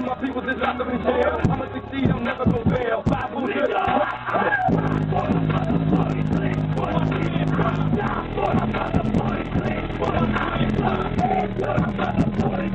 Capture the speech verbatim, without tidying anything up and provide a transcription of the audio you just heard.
my people since I'm in jail. I'ma succeed, I'm never gonna fail. Five foot good. What